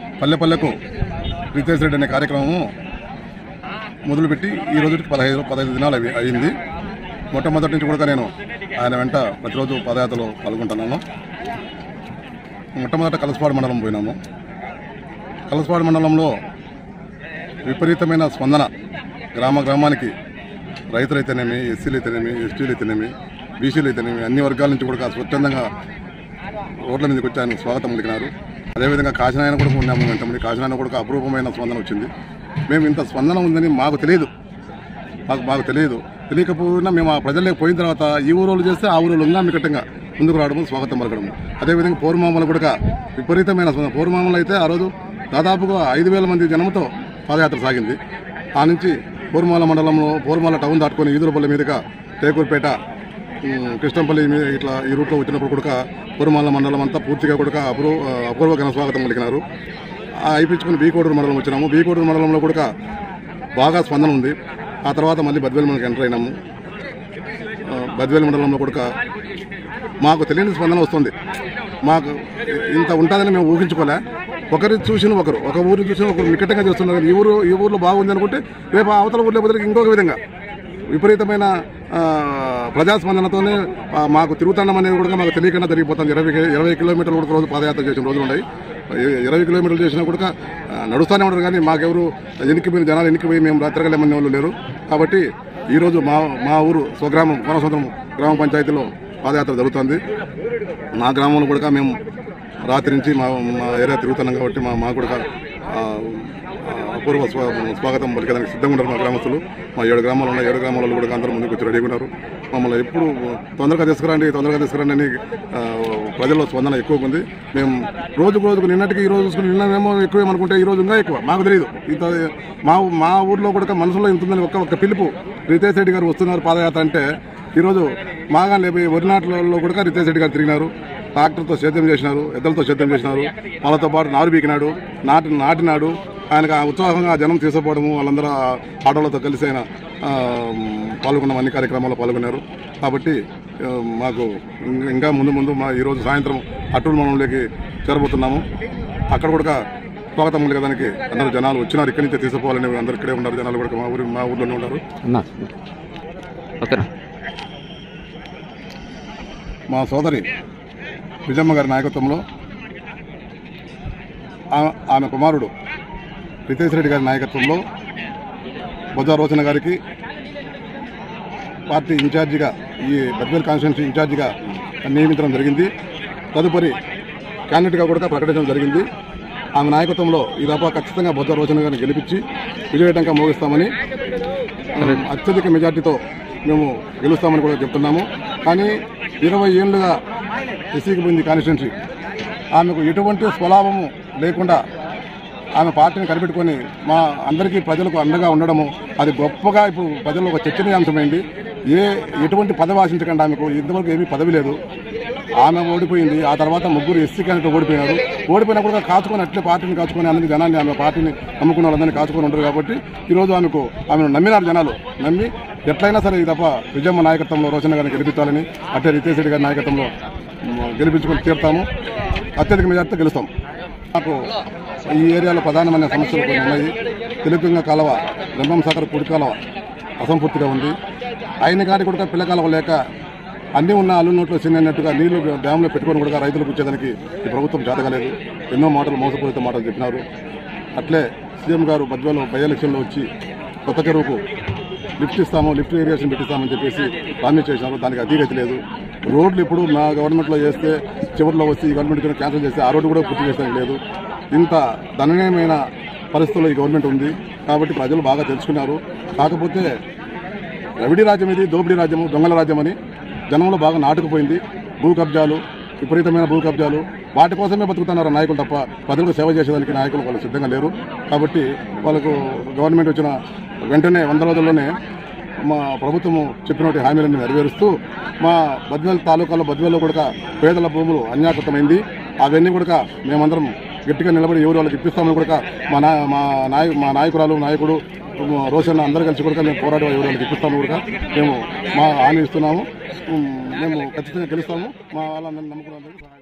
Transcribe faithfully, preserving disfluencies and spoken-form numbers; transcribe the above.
పల్లె పల్లెకు రితేష్ రెడ్డి అనే కార్యక్రమము మొదలుపెట్టి ఈ రోజుకి పదహైదు పదహైదు దినాలు అవి అయింది. మొట్టమొదటి నుంచి కూడా నేను ఆయన వెంట ప్రతిరోజు పదయాత్రలో పాల్గొంటున్నాను. మొట్టమొదట కలసపాడు మండలం పోయినాము. కలసపాడు మండలంలో విపరీతమైన స్పందన, గ్రామ గ్రామానికి రైతులైతేనేమి, ఎస్సీలు అయితేనేమి, ఎస్టీలు అయితేనేమి, బీసీలు అయితేనేమి అన్ని వర్గాల నుంచి కూడా స్వచ్ఛందంగా రోడ్ల మీదకి వచ్చి ఆయన స్వాగతం పలికినారు. అదేవిధంగా కాశీనాయన కూడా ఉన్నాము వెంటనే. కాశీనాయన కూడా అపరూపమైన స్పందన వచ్చింది. మేము ఇంత స్పందన ఉందని మాకు తెలియదు మాకు మాకు తెలియదు తెలియకపోయినా మేము ఆ ప్రజల్లోకి పోయిన తర్వాత ఈ ఊరోళ్ళు చేస్తే ఆ ఊరోళ్ళు ఉందా మికటంగా ముందుకు రావడము, స్వాగతం పలకడము. అదేవిధంగా పౌర్మామలు కూడా విపరీతమైన స్పందన. పౌర్మామలు అయితే ఆ రోజు దాదాపుగా ఐదు వేల మంది జనంతో పాదయాత్ర సాగింది. ఆ నుంచి పూర్మాల మండలంలో పూర్మాల టౌన్ దాటుకొని ఈదులపల్లి మీదుగా టేకూరుపేట, కృష్ణంపల్లి మీద ఇట్లా ఈ రూట్లో వచ్చినప్పుడు కూడా పూర్మాల మండలం అంతా పూర్తిగా కూడా అపూర్వ అపూర్వ ఘన స్వాగతం పలికినారు. అయిపించుకుని బీకోడూరు మండలం వచ్చినాము. బీకోడూరు మండలంలో కూడా బాగా స్పందన ఉంది. ఆ తర్వాత మళ్ళీ బద్వేలు మండలికి ఎంటర్ అయినాము. బద్వేలు మండలంలో కూడా మాకు తెలియని స్పందన వస్తుంది. మాకు ఇంత ఉంటుందని మేము ఊహించుకోలే. ఒకరి చూసిన ఒకరు ఒక ఊరిని చూసిన ఒకరు నికటంగా చేస్తున్నారు. ఈ ఊరు ఈ ఊర్లో బాగుంది అనుకుంటే రేపు అవతల ఊర్లో బదులుకి ఇంకొక విధంగా విపరీతమైన ప్రజాస్పందనతోనే మాకు తిరుగుతాండం అనేది కూడా మాకు తెలియకుండా జరిగిపోతుంది. ఇరవై ఇరవై కిలోమీటర్లు కూడా రోజు పాదయాత్ర చేసిన రోజులు ఉన్నాయి. ఇరవై కిలోమీటర్లు చేసినా కూడా నడుస్తూనే ఉంటారు. కానీ మాకెవరు ఎన్నికపోయిన జనాలు ఎన్నికపోయి మేము రాత్రిగలేమనే వాళ్ళు లేరు. కాబట్టి ఈరోజు మా మా ఊరు స్వగ్రామం కోనసముద్రం గ్రామ పంచాయతీలో పాదయాత్ర జరుగుతుంది. మా గ్రామంలో కూడా మేము రాత్రి నుంచి మా మా ఏరియా తిరుగుతున్నాం. కాబట్టి మా మా కూడా అపూర్వ స్వాగతం పలికేదానికి సిద్ధంగా ఉన్నారు మా గ్రామస్తులు. మా ఏడు గ్రామాలు ఉన్నాయి. ఏడు గ్రామాలలో కూడా అందరూ ముందుకు వచ్చి రెడీగా ఉన్నారు. మమ్మల్ని ఎప్పుడు తొందరగా తీసుకురండి తొందరగా తీసుకురండి అని ప్రజల్లో స్పందన ఎక్కువగా ఉంది. మేము రోజుకు రోజుకు నిన్నటికి ఈ రోజు చూసుకుని నిన్నమేమో ఎక్కువేమనుకుంటే ఈ రోజు ఇంకా ఎక్కువ మాకు తెలియదు. ఇంత మా మా ఊర్లో కూడా మనసులో ఇంత ఉందని ఒక్క ఒక్క పిలుపు రితేష్ రెడ్డి గారు వస్తున్నారు పాదయాత్ర అంటే ఈరోజు మాగా లేబోయి వరినాట్లలో కూడా రితేష్ రెడ్డి గారు తిరిగినారు. ట్రాక్టర్తో సేద్యం చేసినారు, ఎద్దలతో సేద్యం చేసినారు. వాళ్ళతో పాటు నారు బీకినాడు, నాటి నాటినాడు. ఆయనకు ఉత్సాహంగా జనం తీసుకుపోవడము, వాళ్ళందరూ ఆటోలతో కలిసి ఆయన పాల్గొన్న అన్ని కార్యక్రమాల్లో పాల్గొన్నారు. కాబట్టి మాకు ఇంకా ముందు ముందు మా ఈరోజు సాయంత్రం అటూరు మండలంలోకి చేరబోతున్నాము. అక్కడ కూడా స్వాగతం పలికేదానికి అందరూ జనాలు వచ్చినారు. ఇక్కడి నుంచే తీసుకుపోవాలని అందరు ఇక్కడే ఉన్నారు. జనాలు కూడా మా ఊరి మా ఊర్లోనే ఉన్నారు. మా సోదరి విజయమ్మ గారి నాయకత్వంలో ఆమె కుమారుడు రితేష్ రెడ్డి గారి నాయకత్వంలో బొజ్జా రోచన గారికి పార్టీ ఇన్ఛార్జిగా ఈ బద్వేల్ కాన్స్టిట్యున్సీ ఇన్ఛార్జిగా నియమించడం జరిగింది. తదుపరి క్యాండిడేట్గా కూడా ప్రకటించడం జరిగింది. ఆమె నాయకత్వంలో ఈ దఫా ఖచ్చితంగా బొజ్జా రోచన గారిని గెలిపించి విజయటంగా మోగిస్తామని, అత్యధిక మెజార్టీతో మేము గెలుస్తామని కూడా చెప్తున్నాము. కానీ ఇరవై ఏళ్ళుగా ఎస్సీకి పోయింది కాన్స్టిట్యున్సీ. ఆమెకు ఎటువంటి స్వలాభము లేకుండా ఆమె పార్టీని కనిపెట్టుకొని మా అందరికీ ప్రజలకు అండగా ఉండడము అది గొప్పగా ఇప్పుడు ప్రజల్లో ఒక చర్చనీయాంశమైంది. ఏ ఎటువంటి పదవి ఆశించకండి, ఆమెకు ఇంతవరకు ఏమీ పదవి లేదు. ఆమె ఓడిపోయింది. ఆ తర్వాత ముగ్గురు ఎస్సీ క్యాండిడేట్ ఓడిపోయినారు. ఓడిపోయినప్పుడు కాచుకొని అట్లే పార్టీని కాచుకొని అందరినీ జనాన్ని ఆమె పార్టీని నమ్ముకున్న వాళ్ళందరినీ కాచుకొని ఉంటారు. కాబట్టి ఈరోజు ఆమెకు ఆమెను నమ్మినారు జనాలు. నమ్మి ఎట్లయినా సరే ఈ తప్ప విజయమ్మ నాయకత్వంలో రోషన్న గారిని గెలిపించాలని, అట్టే రితేష్ రెడ్డి గారి నాయకత్వంలో గెలిపించుకొని తీరుతాము. అత్యధిక మెజార్టీతో గెలుస్తాం. నాకు ఈ ఏరియాలో ప్రధానమైన సమస్యలు కొన్ని ఉన్నాయి. తెలుగుంగ కాలువ, లింగం సాగర్ పొడి కాలువ అసంపూర్తిగా ఉంది. అయిన కాడి కూడా పిల్ల కాలువ లేక అన్నీ ఉన్న అల్లు నోట్లో చిన్నట్టుగా నీళ్లు డ్యాంలో పెట్టుకొని కూడా రైతులకు ఇచ్చేదానికి ఈ ప్రభుత్వం చేతగలేదు. ఎన్నో మాటలు మోసపూరిత మాటలు చెప్పినారు. అట్లే సీఎం గారు బద్వేలో బై ఎలక్షన్లో వచ్చి కొత్త చెరువుకు లిఫ్ట్ ఇస్తాము, లిఫ్ట్ ఇరిగేషన్ పెట్టిస్తామని చెప్పేసి ప్రామిస్ చేసినారు. దానికి అధీగతి లేదు. రోడ్లు ఇప్పుడు మా గవర్నమెంట్లో చేస్తే చివరిలో వచ్చి ఈ గవర్నమెంట్ క్యాన్సిల్ చేస్తే ఆ రోడ్డు కూడా పూర్తి చేసేది లేదు. ఇంత దయనీయమైన పరిస్థితుల్లో ఈ గవర్నమెంట్ ఉంది. కాబట్టి ప్రజలు బాగా తెలుసుకున్నారు. కాకపోతే రవిడీ రాజ్యం ఇది, దోపిడీ రాజ్యము, దొంగల రాజ్యం అని జనంలో బాగా నాటుకుపోయింది. భూ కబ్జాలు, విపరీతమైన భూ కబ్జాలు, వాటి కోసమే బతుకుతున్నారు నాయకులు తప్ప ప్రజలకు సేవ చేసేదానికి నాయకులు వాళ్ళు సిద్ధంగా లేరు. కాబట్టి వాళ్ళకు గవర్నమెంట్ వచ్చిన వెంటనే వంద రోజుల్లోనే మా ప్రభుత్వము చెప్పినటువంటి హామీలన్నీ నెరవేరుస్తూ మా బద్వేల్ తాలూకాలో బద్వేల్లో కూడా పేదల భూములు అన్యాకృతమైంది. అవన్నీ కూడా మేమందరం గట్టిగా నిలబడి ఎవరు వాళ్ళకి ఇప్పిస్తామని కూడా మా నా మా నాయ మా నాయకురాలు నాయకుడు రోషన్ అందరూ కలిసి కూడా మేము పోరాడి ఎవరు వాళ్ళకి ఇప్పిస్తాము కూడా మేము మా హామీ ఇస్తున్నాము. మేము ఖచ్చితంగా గెలుస్తాము. మా వాళ్ళందరినీ నమ్ముకున్నాము.